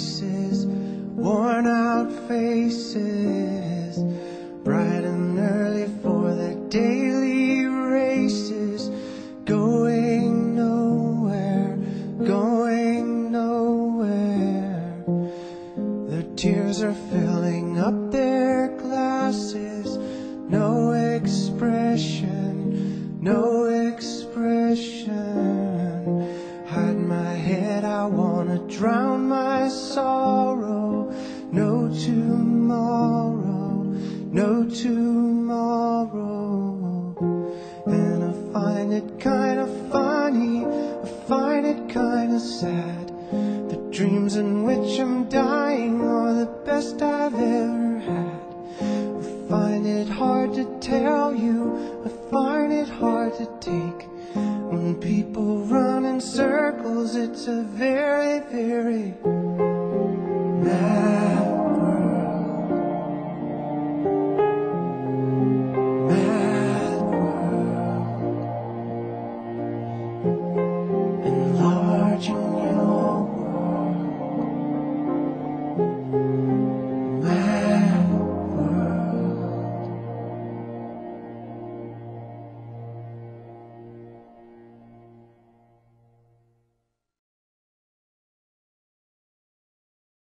places, worn out faces, bright and early for their daily races, going nowhere, going nowhere. Their tears are filling up their glasses, no expression, no expression. Hide my head, I wanna drown my sorrow. No tomorrow, no tomorrow. And I find it kinda funny, I find it kinda sad. The dreams in which I'm dying are the best I've ever had. I find it hard to tell you, I find it hard to take. When people run in circles, it's a very, very mad